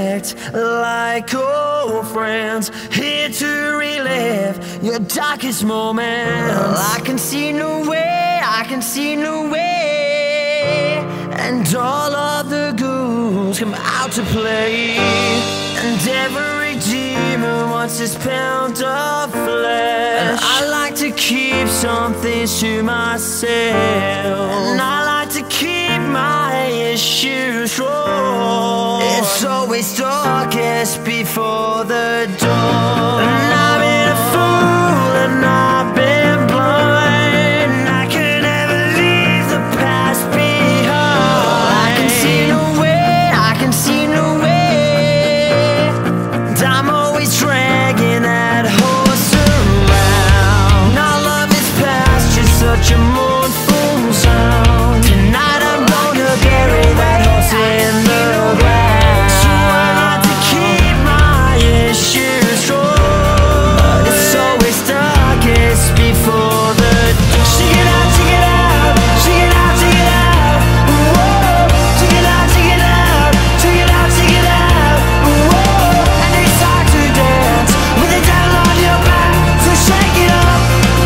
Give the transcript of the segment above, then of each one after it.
connect like old friends, here to relive your darkest moments. I can see no way, I can see no way, and all of the ghouls come out to play, and every demon wants his pound of flesh. And I like to keep some things to myself, and I like to keep my issues raw. It's always darkest before the dawn, and I've been a fool and I've been blind. I could never leave the past behind. I can see no way, I can see no way, and I'm always dragging that horse around. Our love is past just such a mournful sound. Tonight I'm gonna bury that horse in the ground. So I like to keep my issues strong, but it's always darkest before the dawn. Shake it out, shake it out, shake it out, shake it out. Whoa, shake it out, shake it out, shake it out, shake it out. Whoa, and it's hard to dance with the devil on your back, so shake it up.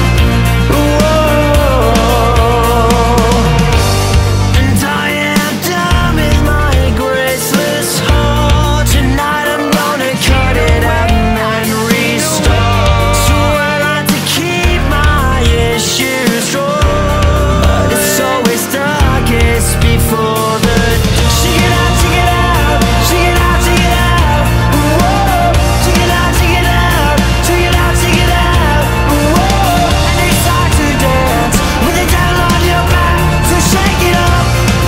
Whoa, and I am done with my graceless heart. Tonight I'm gonna cut it out and restart. So I like to keep my issues strong, but it's always darkest before the dawn. Shake it out, shake it out, shake it out, shake it out. Whoa, shake it out, shake it out, shake it out, shake it out. Whoa, and it's hard to dance with the devil on your back, so shake it up.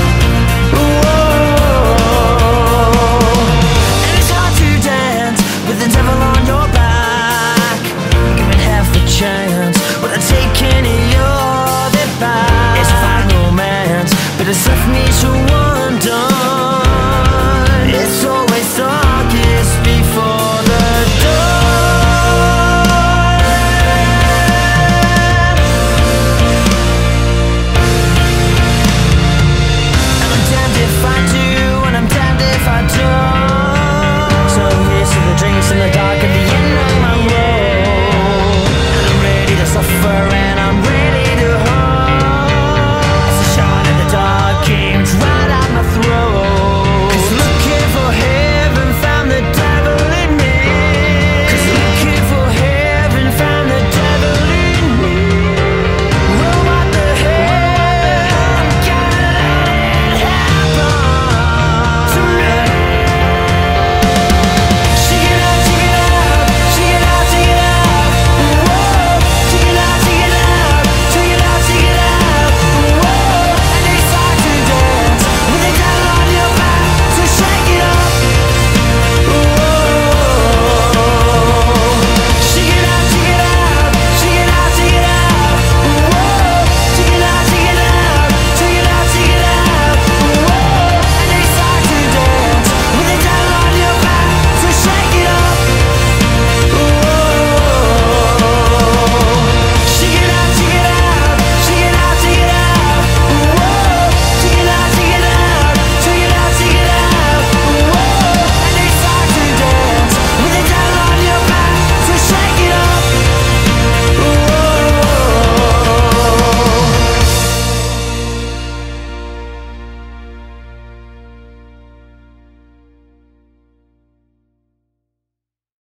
Whoa, and it's hard to dance with the devil on your back. Given half a chance, would I take any of it back? It's a fine romance, but it's left me so undone.